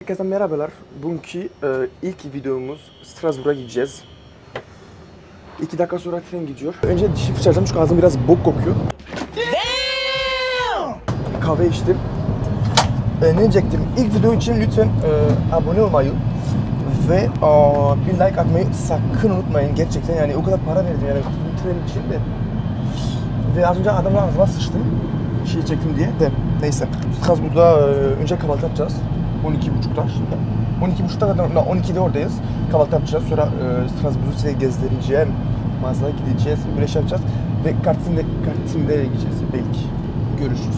Herkese merhabalar. Bugünkü ilk videomuz Strasbourg'a gideceğiz. 2 dakika sonra tren gidiyor. Önce dişi fırçalayacağım çünkü ağzım biraz bok kokuyor. Kahve içtim. Ne diyecektim? İlk video için lütfen abone olmayı ve bir like atmayı sakın unutmayın. Gerçekten yani o kadar para verdim yani bu tren için de. Ve az önce adamla ağzıma sıçtım. Şey çektim diye de. Neyse. Strasbourg'da önce kahvaltı yapacağız. 12.30'da şimdi. 12.30'da kadar, 12'de oradayız. Kahvaltı yapacağız. Sonra Strasbourg'u size gezdireceğim. Mağazaya gideceğiz. Böyle şey yapacağız. Ve kartinde gideceğiz belki. Görüşürüz.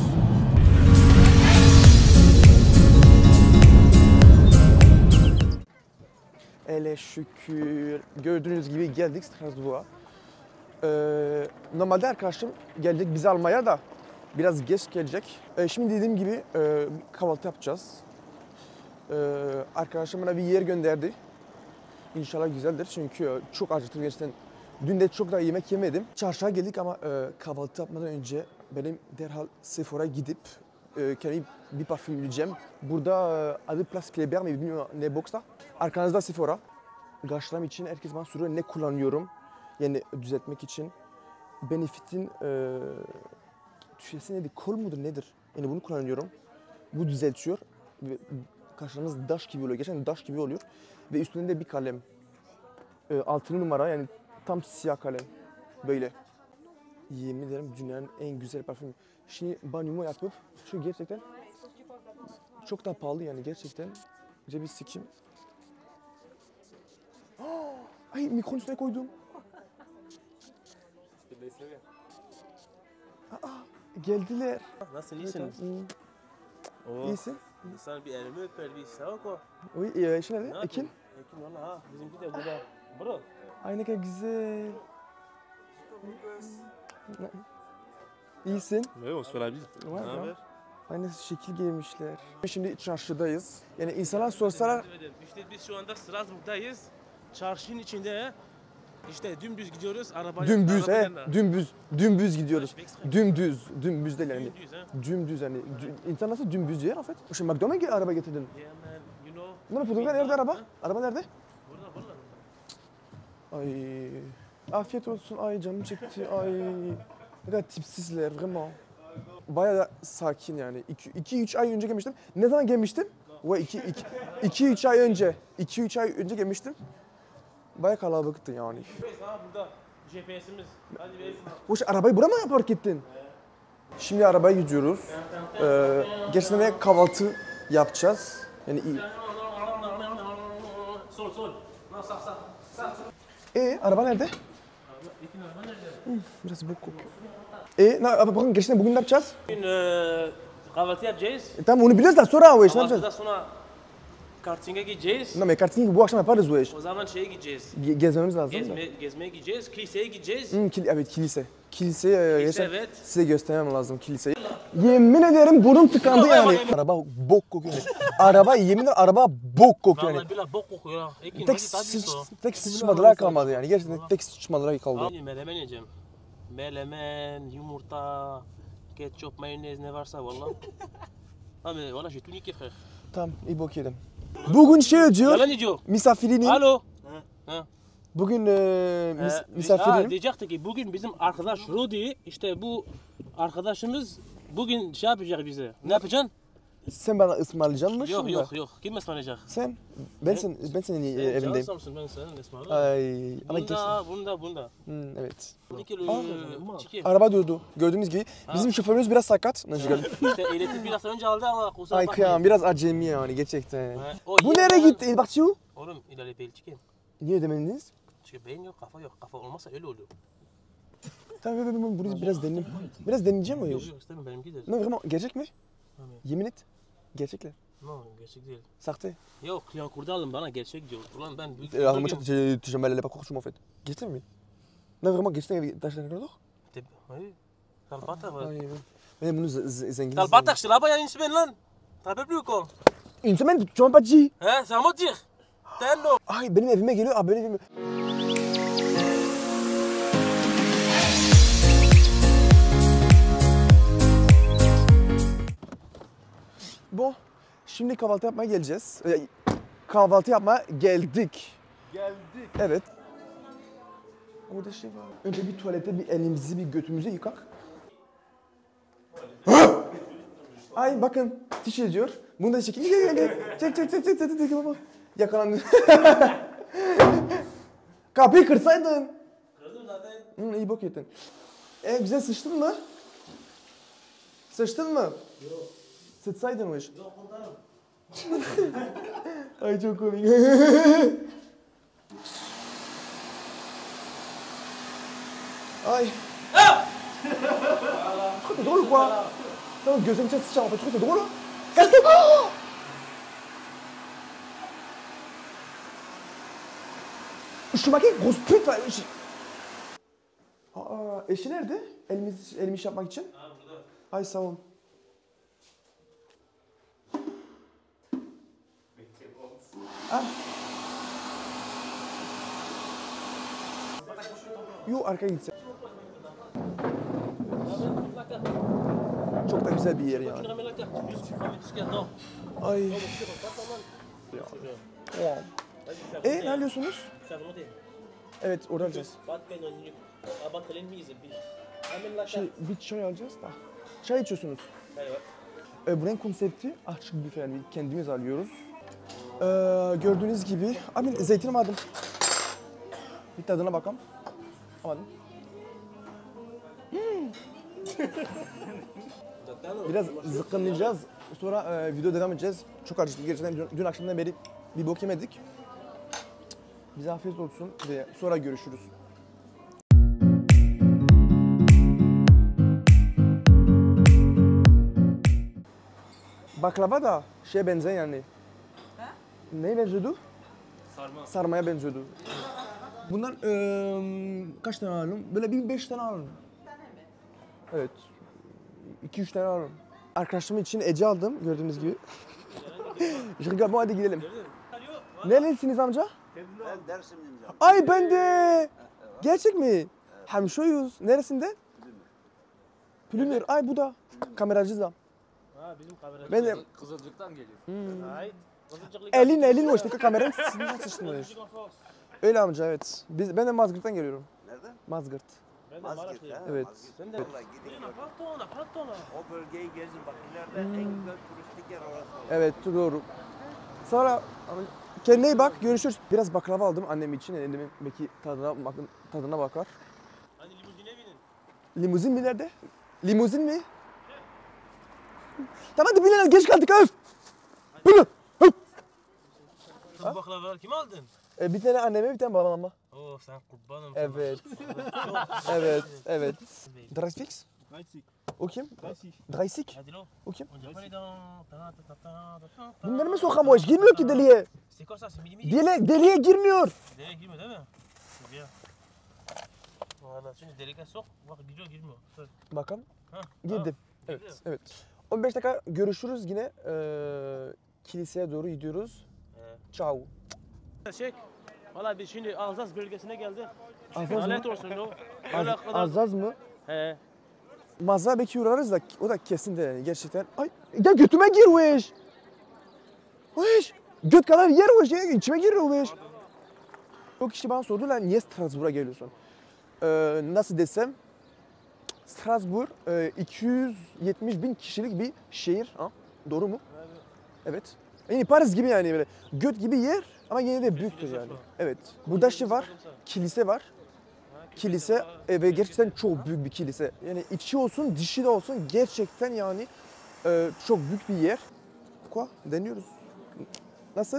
Ele şükür. Gördüğünüz gibi geldik Strasbourg'a. Normalde arkadaşım gelecek bizi almaya da biraz geç gelecek. Şimdi dediğim gibi kahvaltı yapacağız. Arkadaşım bana bir yer gönderdi. İnşallah güzeldir çünkü çok acıktım gerçekten. Dün de çok da yemek yemedim. Çarşıya geldik ama kahvaltı yapmadan önce benim derhal Sephora'ya gidip kendime bir parfüm bulacağım. Burada adı Place Kléber mi bilmiyorum ne box'ta. Arkanızda Sephora. Kaşlarım için herkes bana soruyor ne kullanıyorum. Yani düzeltmek için. Benefit'in tüşesi nedir? Kol mudur nedir? Yani bunu kullanıyorum. Bu düzeltiyor. Ve kaşlarınız daş gibi oluyor. Gerçekten daş gibi oluyor. Ve üstünde de bir kalem. 6 numara yani tam siyah kalem. Böyle. Yemin ederim dünyanın en güzel parfümü. Şimdi banyomu yapıp şu gerçekten çok da pahalı yani gerçekten. Cebi sikeyim. Ay mikronun üstüne koydum. Geldiler. Nasılsın, iyisin? İyisin? Sana bir elimi öper, bir sağ ol. Oui, şey nerede? Ekin? Ekin valla ha, bizimki de burada. Bro. Ay ne kadar güzel. İyisin? Evet, on se fait la bise. Ne haber? Aynı şekil giymişler. Şimdi çarşıdayız. Yani insanlar sorsalar... İşte biz şu anda Strasbourg'dayız. Çarşının içinde işte dümdüz gidiyoruz. Dümdüz dümdüz gidiyoruz. Dümdüz değil yani. Dümdüz yani. İnsan nasıl dümdüz diyor en fait? Şimdi McDonald's'a araba getirdin. Ne yapıyordun? Nerede araba? Araba nerede? Burada. Ay. Afiyet olsun. Ay canım çekti. Ay. Ne kadar tipsizler vraiment. Bayağı da sakin yani. 2-3 ay önce gelmiştim. Ne zaman gelmiştin? 2-3 ay önce. 2-3 ay önce gelmiştim. Bayağı kalabalıktı yani. Burada GPS'imiz. Hadi verin. Hoş arabayı buraya mı park ettin? Şimdi arabaya gidiyoruz. Gerçekten de kahvaltı yapacağız. Yani iyi. Sol. Sağ. Araba nerede? Ekin araba nerede? Biraz bok kokuyor. Bakın gerçekten bugün ne yapacağız? Bugün kahvaltı yapacağız. Tamam onu biliyoruz da sonra o iş ne yapacağız? Kahvaltıdan sonra karting'e gideceğiz. Ne karting bu akşam yaparız o iş. O zaman şeye gideceğiz. Gezmemiz lazım. Gezmeye gideceğiz. Kiliseye gideceğiz. Evet kilise. Kilise Evet. size göstermem lazım kiliseyi. Yemin ederim burnum tıkandı yani. Araba bok kokuyor. Araba yemin ederim araba bok kokuyor yani. Vallahi billahi bok kokuyor ha. Tek sıçmadılar kalmadı yani. Gerçekten tek sıçmadılar kaldı. Abi menemen yiyeceğim. Menemen, yumurta, ketçap, mayonez ne varsa valla. Abi valla j'ai tout niqué frère. Tamam iyi bok yedim. Bugün şey diyor. Yalan diyor. Misafirinim. Alo. Bugün misafirim. Diyecekti ki bugün bizim arkadaş Rudi, işte bu arkadaşımız bugün şey yapacak bize. Ne yapacaksın? Sen bana ısmarlayacaksın mı? Yok. Kim ısmarlayacak? Sen? Ben senin evindeyim. Ben senin ısmarlayacağım. Ay. Bunda. Evet. Araba durdu. Gördüğünüz gibi. Bizim şoförümüz biraz sakat. İşte ehliyeti biraz önce aldı ama kusura bakmayın. Ay kıyam biraz acemi yani gerçekten. Bu iyi nereye gitti? Il parti où? Oğlum ileride belçikim. Niye demediniz? Çünkü beyin yok, kafa yok. Kafa olmazsa öyle oluyor. Tamam ben bunu biraz deneyeyim. Biraz deneyeceğim o iş. Yok istemem benimkidir. Ne vraiment gerçek mi? Yemin et. Gerçekler. No gerçek değil. Sahte. Yok kliyan kurdu aldım bana gerçek diyor. Ulan ben büyük... Moi je jamais pas course en fait. Gerçek mi? Ne vraiment gerçekten taşlar kadar? Hayır. Talbata var. Ben bunu zengin. Talbata işte la bayağı insi ben lan. Tabii büyük o. Une semaine tu m'as pas dit. He sen mi diyor? Tenno. Ay benim evime geliyor. Abi benim evime. Bon, Şimdi kahvaltı yapmaya geleceğiz. Kahvaltı yapmaya geldik. Geldik. Evet. Burada şey var. Önce bir tuvalete bir elimizi bir götümüzü yıkak. Ay bakın tiş ediyor. Bunu da çekin. Çek baba. Yakalandı. Kapıyı kırsaydın. Kırdım zaten. İyi bok yedin. Güzel sıçtın mı? Sıçtın mı? Yok. Sıçsaydınmış. Yok komutanım. Ay çok komik. Ay. Çok da doğru quoi. Tamam gözüm içine sıçacağım ama çok da doğru. Kaçtım. Şu makine grosse pute var. Eşi nerede? Elimi iş yapmak için. Ha burada. Ay sağ ol. Ah. Yo arkaya gitsin. Çok da güzel bir yer yani. Ay. Wow. Ne alıyorsunuz? Evet orada alacağız. Bir çay alacağız da. Çay içiyorsunuz. Buranın konsepti açık büfe yani kendimiz alıyoruz. Gördüğünüz gibi, zeytin almadım. Bir tadına bakalım. Almadım. Biraz zıkkınlayacağız. Sonra video devam edeceğiz. Çok acıktık gerçekten. Dün akşamdan beri bir bok yemedik. Bize afiyet olsun ve sonra görüşürüz. Baklava da şeye benzeyen yani. Neye benziyordu? Sarma. Sarmaya benziyordu. Bundan kaç tane alalım? Böyle 5 tane alalım. Evet. 2-3 tane alalım. Arkadaşlarım için Ece aldım gördüğünüz gibi. Bon hadi gidelim. Nerelisiniz amca? Ben Dersimliyim canım. Ay ben de. Gerçek mi? Hemşoyuz. Neresinde? Plümür. Ay bu da. Kameracı da. Ha bizim kameracı. Ben de Kızılcık'tan geliyor. Hayır. Kızılcıklı. elin o işte kameranın sesini sıçtırmış. Öyle amca evet. Ben de Mazgırt'tan geliyorum. Nereden? Mazgırt. Ben de Mazgirt Maraşlıyım. ha. Evet. Mazgirt. Sen de. Vallahi gidin. Pantona. O bölgeyi gezin bak. İleride en güzel turistik yer orası. Evet doğru. Sonra kendine iyi bak görüşürüz. Biraz baklava aldım annem için. Annemin belki tadına bakar. Hadi limuzine binin. Limuzin mi nerede? Limuzin mi? Tamam hadi binelim geç kaldık öf. Buyurun. Kız baklavalar kim aldın? Bir tane anneme bir tane babama. Oo sen kurbanım. Evet. Çok- Evet. Dreisfix? Kaçık. O kim? Kaçık. Dreisik? Hadi lo. O kim? On dirait Bunları mı sokamış? Girmiyor ki deliye. C'est quoi ça? C'est midi midi. Deliye girmiyor. Deliğe girmiyor değil mi? C'est bien. Valla şimdi deliğe sok. Bak gidiyor girmiyor. Söyle. Bakalım. Ha, Girdim. ha, Evet. girdi. Evet. 15 dakika görüşürüz yine. Kiliseye doğru gidiyoruz. Ciao. Şey, valla biz şimdi Alzaz bölgesine geldik. Azaz mı? Lanet olsun o. Öyle kadar. Azaz mı? He. Mazda belki uğrarız da o da kesin de yani gerçekten. Ay ya götüme gir o iş. O iş. Göt kadar yer o iş. Ya, içime giriyor o iş. Çok kişi bana sordular niye Strasbourg'a geliyorsun? Nasıl desem Strasbourg 270 bin kişilik bir şehir. Ha? Doğru mu? Evet. Yani Paris gibi yani böyle göt gibi yer ama yine de büyüktür yani. Evet. Burada şey var, kilise var. Kilise ve gerçekten çok büyük bir kilise. Yani içi olsun, dışı da olsun gerçekten yani çok büyük bir yer. Quoi? Deniyoruz. Nasıl?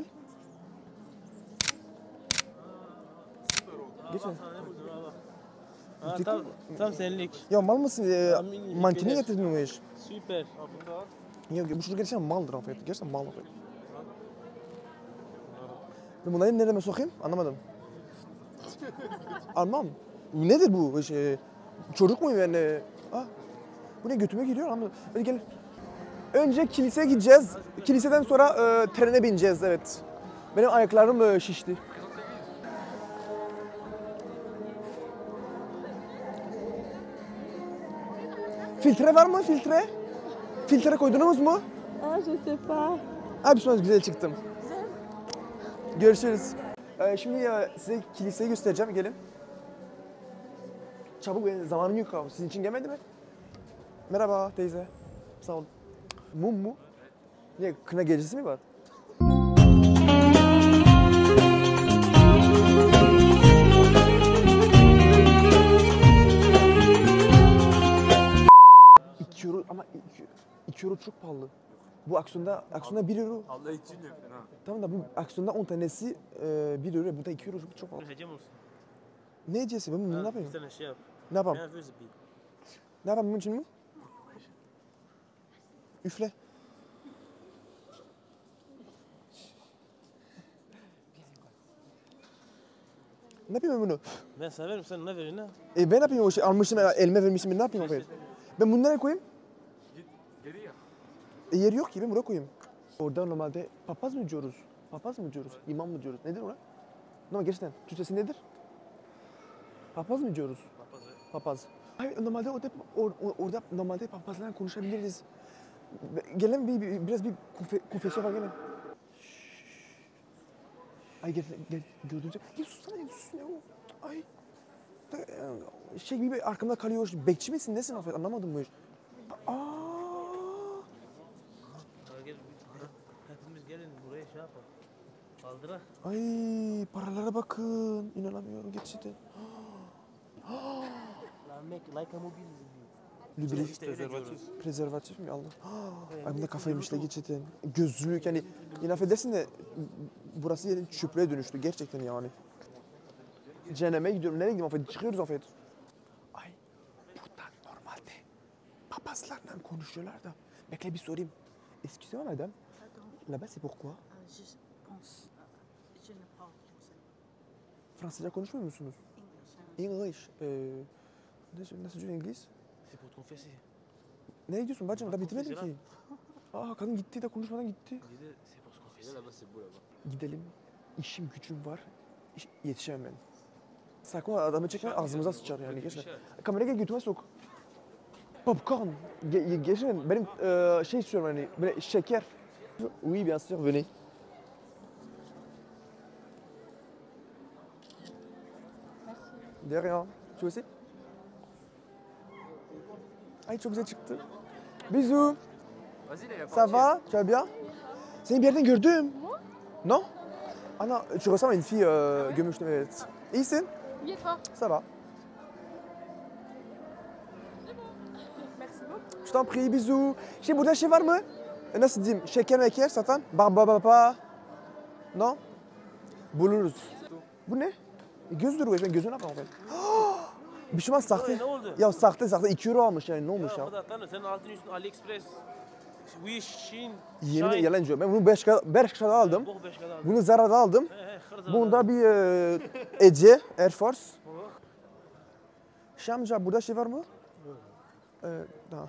Geçen. Ha, tam senlik. Ya mal mısın? Amin, Mantini gelir. getirdin o iş. Süper. Ya bu çocuk gerçekten maldır afiyet. Gerçekten mal afiyet. Ben bunları nereme sokayım? Anlamadım. Almam. Nedir bu? Çocuk muyum yani? Bu ne götüme giriyor anlamadım. Hadi gelin. Önce kiliseye gideceğiz. Kiliseden sonra trene bineceğiz evet. Benim ayaklarım şişti. Filtre var mı filtre? Filtre koydunuz mu? Ah, je sais pas. Abi sonra güzel çıktım. Görüşürüz. Şimdi size kiliseyi göstereceğim. Gelin. Çabuk benim zamanım yok abi. Sizin için gelmedi mi? Merhaba teyze. Sağ ol. Mum mu? Niye? Kına gecesi mi var? €2 ama 2 euro çok pahalı. Bu aksiyonda 1 euro. Allah için yapın ha. Tamam da bu aksiyonda 10 tanesi 1 euro. Burada 2 euro çok pahalı. Hecem olsun. Ne hediyesi? Ben bunu ne Bir yapayım? tane şey yap. Ne yapayım? Nervöz bir. Ne yapayım bunun için mi? Üfle. Ne yapayım ben bunu? Ben severim, sen ne verin ha? Ben ne yapayım o şey almışım elime vermişim ben ne yapayım o kadar? Ben bunu nereye koyayım? Geri ya. Yer yok ki ben buraya koyayım. Orada normalde papaz mı diyoruz? Papaz mı diyoruz? İmam mı diyoruz? Nedir ona? Normal gerçekten Türkçesi nedir? Papaz mı diyoruz? Papaz. Hayır normalde orada normalde papazlarla konuşabiliriz. Gelin biraz bir konfesyon var gelin. Ay gel gördüğünüzde. Ya sussana ya sus ne o? Ay. Şey gibi arkamda kalıyor. Bekçi misin? Nesin affet? Anlamadım bu iş. Gel. Hepimiz gelin buraya şey yapalım. Kaldırak. Ay paralara bakın. İnanamıyorum gerçekten. La mec, like a mobil. Lübrik. İşte öyle diyoruz. Prezervatif mi Allah? Ay bunda kafayı işte gerçekten. Gözlük yani yine affedersin de burası yerin çöplüğe dönüştü gerçekten yani. Cehenneme gidiyorum. Nereye gidiyorum affet? Çıkıyoruz affet. Ay buradan normalde papazlarla konuşuyorlar da. Bekle bir sorayım. Excusez-moi madame. Là-bas c'est pourquoi? Je pense, je ne parle français. Fransızca konuşmuyor musunuz? English. English. Nasıl diyor İngiliz? C'est pour te confesser. Nereye gidiyorsun bacım? Daha bitmedi ki. Kadın gitti de konuşmadan gitti. Dis c'est pour se confesser. Là-bas c'est beau là-bas. Gidelim. İşim gücüm var. Yetişemem ben. Sakın adamı çekme ağzımıza sıçar yani. Gerçekten. Kameraya gel götüme sok. Popcorn. Gerçekten benim şey istiyorum hani böyle şeker. Oui bien sûr venez. De rien. Tu aussi? Ay çok güzel çıktı. Bisous. Vas-y là, Ça va? Tu vas bien? Seni bir yerden gördüm. Non? Ana, tu ressembles à une fille gömüştüm evet. İyisin? Oui, et toi? Ça va. Merci beaucoup. Je t'en prie, bisous. Şey burada şey var mı? Nasıl diyeyim? Şeker meker satan? Baba. Non? Buluruz. Bu ne? Gözlüğü resmen gözüne bak ben. Bir şey olmaz sahte. Ne oldu? Ya sahte 2 euro almış yani ne olmuş ya? Ya bu da tanı senin altın üstün AliExpress. Wish, Shein, Yemin ederim yalan diyor. Ben bunu 5 kadar aldım. Bok 5 kadar. Bunu Zara'da aldım. Hırzı. Bunda bir Ece Air Force. Şamca burada şey var mı? Daha.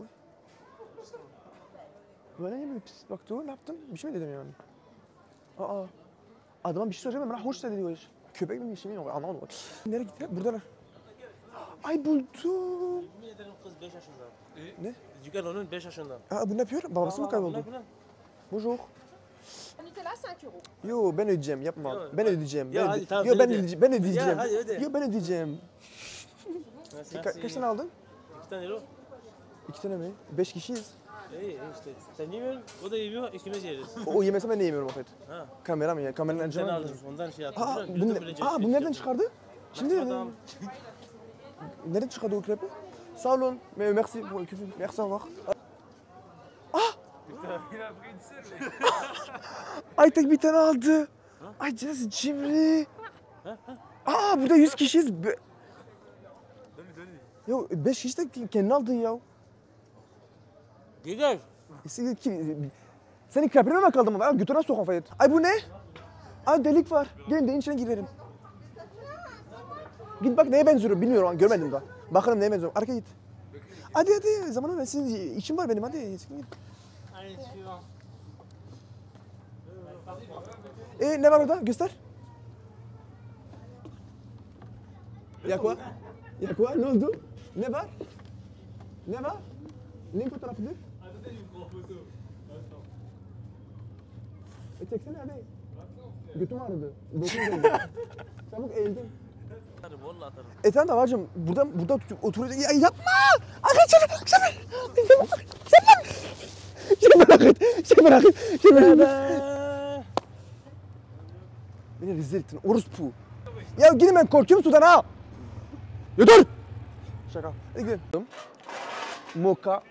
Bana niye böyle pis baktı? Ne yaptın? Bir şey mi dedim yani? Adama bir şey söyleyeceğim bana hoş da dedi o iş. Köpek mi bir şey mi yok anlamadım. Nereye gitti? Buradalar. Ay buldum. Yemin ederim kız 5 yaşında. Ne? Dükkan onun 5 yaşında. Bu ne yapıyor? Babası mı kayboldu? Bonjour. Nutella 5 euros. Yo ben ödeyeceğim yapma. Yo, Ben ödeyeceğim. Ya Ben hadi, tamam, Yo sen ben öde. ödeyeceğim. Ben ödeyeceğim. Ya hadi öde. Yo ben ödeyeceğim. Kaç tane aldın? 2 tane euro. 2 tane mi? 5 kişiyiz. İyi işte. Sen yemiyorsun, o da yemiyor, ikimiz yeriz. O yemese ben de yemiyorum affet. Ha. Kamera mı ya? Kameranın Sen acaba. aldın, ondan şey yaptın. Bu nereden çıkardı? Şimdi Adam. nereden çıkardı o krepi? Sağ olun. Merci pour le küfür. Merci au revoir. Il a pris une seule. Ay tek bir tane aldı. Ay nasıl cimri. Burada 100 kişiyiz. Donne-lui. Yo 5 kişi de kendini aldın ya. Gider. Senin krepine mi kaldı mı? Ay götüne sok affet. Ay bu ne? Ay delik var. Gelin de içine girelim. Git bak neye benziyor bilmiyorum görmedim daha. Bakalım neye benziyor. Arkaya git. Hadi zamanı ver. Sizin işim var benim hadi. Allez, suivant. Ne var orada? Göster. Ya quoi? Ya quoi? Ne oldu? Ne var? Ne var? Neyin fotoğrafıdır? Çeksene hadi. Götüm ağrıdı. Dokun geldi. Çabuk eğildim. Atarım vallahi atarım. Tamam da bacım burada oturuyor. Ya yapma! Arkadaşlar sen merak et. Sen merak et. Sen merak et. Beni rezil ettin. Orospu. Ya gidin ben korkuyorum sudan ha. Ya dur. Şaka. Hadi gidelim. Moka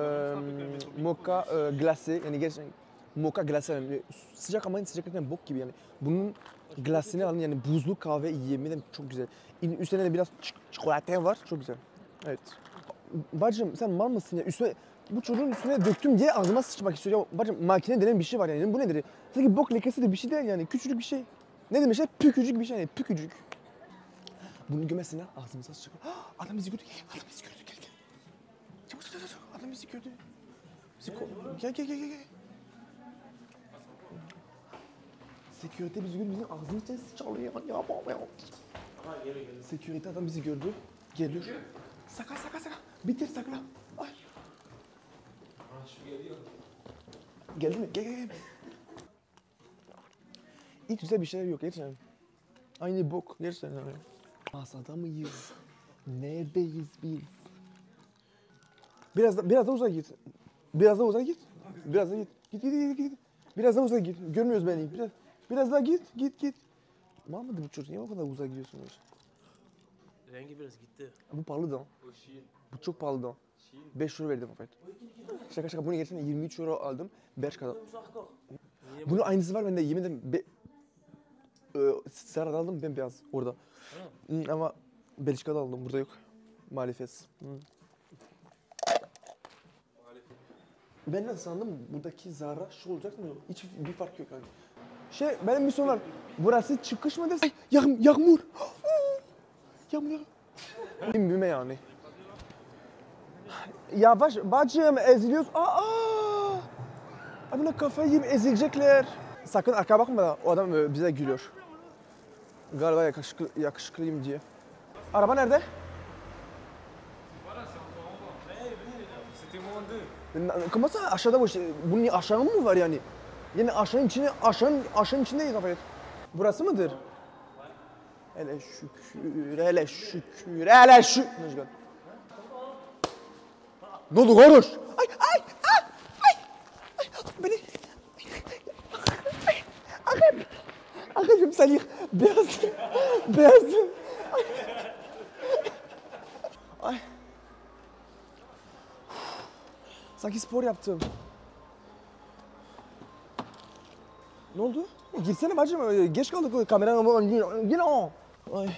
glase yani gerçekten moka glase yani sıcak ama sıcaklıktan bok gibi yani. Bunun glasini alın yani buzlu kahve yemin çok güzel. Üstüne de biraz çikolata var çok güzel. Evet. Bacım sen mal mısın ya? Üstüne bu çocuğun üstüne döktüm diye ağzıma sıçmak istiyor. Ya bacım makine denen bir şey var yani. Bu nedir? Sanki bok lekesi de bir şey değil yani. Küçücük bir şey. Ne demişler? Pükücük bir şey yani. Pükücük. Bunu gömesine ağzımıza sıçacak. Adam bizi gördü. Adam bizi gördü. Gel gel. Çabuk çabuk çabuk. Adam bizi gördü. Gel gel gel gel. Sekürite bizi gördü. Bizim ağzımızdan sıçalıyor ya. Baba ya. Sekürite adam bizi gördü. Geliyor. Sakla. Bitir sakla. Ay. Geldi mi? Gel. Hiç güzel bir şeyler yok gerçekten. Aynı bok gerçekten. Masada mıyız? Neredeyiz biz? Biraz da uzağa git. Biraz da uzağa git. Git. Biraz daha uzağa git. Görmüyoruz beni. Biraz daha git. Var mıydı bu çocuk? Niye o kadar uzağa gidiyorsunuz? Rengi biraz gitti. Bu pahalı da. Bu çok pahalı da. 5 euro verdim afet. Şaka bunu gerçekten 23 euro aldım. Bershka'da. Bunun aynısı var bende yemin ederim. Sarı'da aldım bembeyaz orada. Ama Belçika'da aldım burada yok. Maalesef. Ben de sandım buradaki Zara şu olacak mı? Hiç bir fark yok yani. Benim bir sorum var. Burası çıkış mı dersin? Yağmur. Yağmur. Büyüme yani. Yavaş bacım eziliyoruz. Adamla kafayı yiyip ezilecekler. Sakın arkaya bakma da o adam bize gülüyor. Galiba yakışıklıyım diye. Araba nerede? Comment ça aşağıda bu şey? Bunun aşağı mı var yani? Yani aşağının içindeyiz afiyet. Burası mıdır? Hele şükür. Ne oldu konuş? Ay. Beni. Akıcım salih. Beyazım. Ay. Sanki spor yaptım. Ne oldu? Girsene bacım. Geç kaldık kameranın. Yine o. Ay.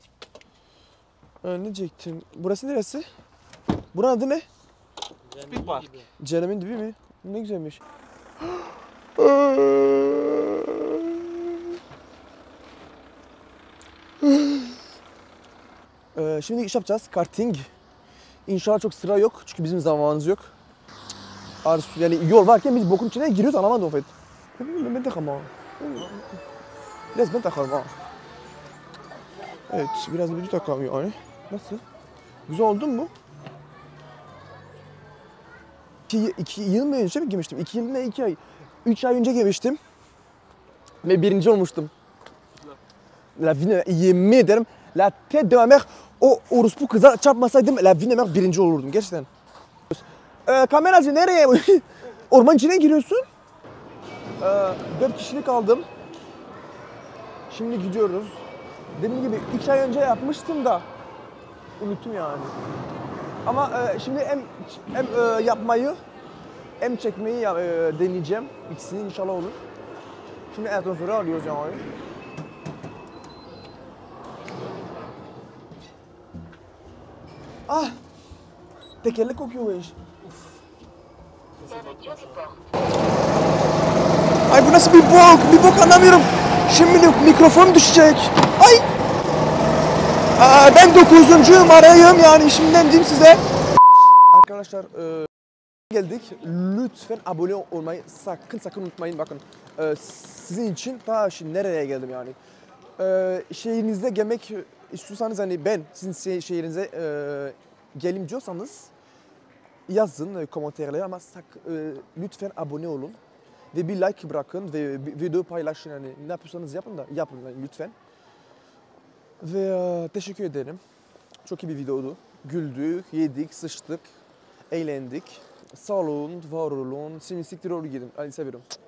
Ne diyecektim? Burası neresi? Buranın adı ne? Speed Park. Cehennemin dibi mi? Ne güzelmiş. Şimdi iş yapacağız. Karting. İnşallah çok sıra yok. Çünkü bizim zamanımız yok. Yani yol varken biz bokun içine giriyoruz anlamadım o fait. Ben takım ha. Ben takalım ha. Evet biraz bir takalım yani. Nasıl? Güzel oldu mu? 2 yıl mı önce mi girmiştim? 2 yıl ne 2 ay? 3 ay önce girmiştim. Ve birinci olmuştum. La vie yemin ederim. La tête de ma mère. O orospu kıza çarpmasaydım la vie de ma mère birinci olurdum gerçekten. Kameracı nereye? Orman içine giriyorsun. 4 kişilik aldım. Şimdi gidiyoruz. Dediğim gibi 2 ay önce yapmıştım da unuttum yani. Ama şimdi hem yapmayı hem çekmeyi deneyeceğim. İkisini inşallah olur. Şimdi en sonra alıyoruz yani. Tekerlek kokuyor bu iş. Ay bu nasıl bir bok? Bir bok anlamıyorum. Şimdi mikrofon düşecek. Ay! Ben 9. numarayım yani şimdiden diyeyim size. Arkadaşlar geldik. Lütfen abone olmayı sakın unutmayın. Bakın sizin için ta şimdi nereye geldim yani. Şehrinizde gelmek istiyorsanız hani ben sizin şehrinize geleyim diyorsanız yazın komenterlere ama lütfen abone olun. Ve bir like bırakın ve video paylaşın. Yani ne yapıyorsanız yapın da yapın yani lütfen. Ve teşekkür ederim. Çok iyi bir videoydu. Güldük, yedik, sıçtık, eğlendik. Sağ olun, var olun. Şimdi siktir gidin. Hadi seviyorum.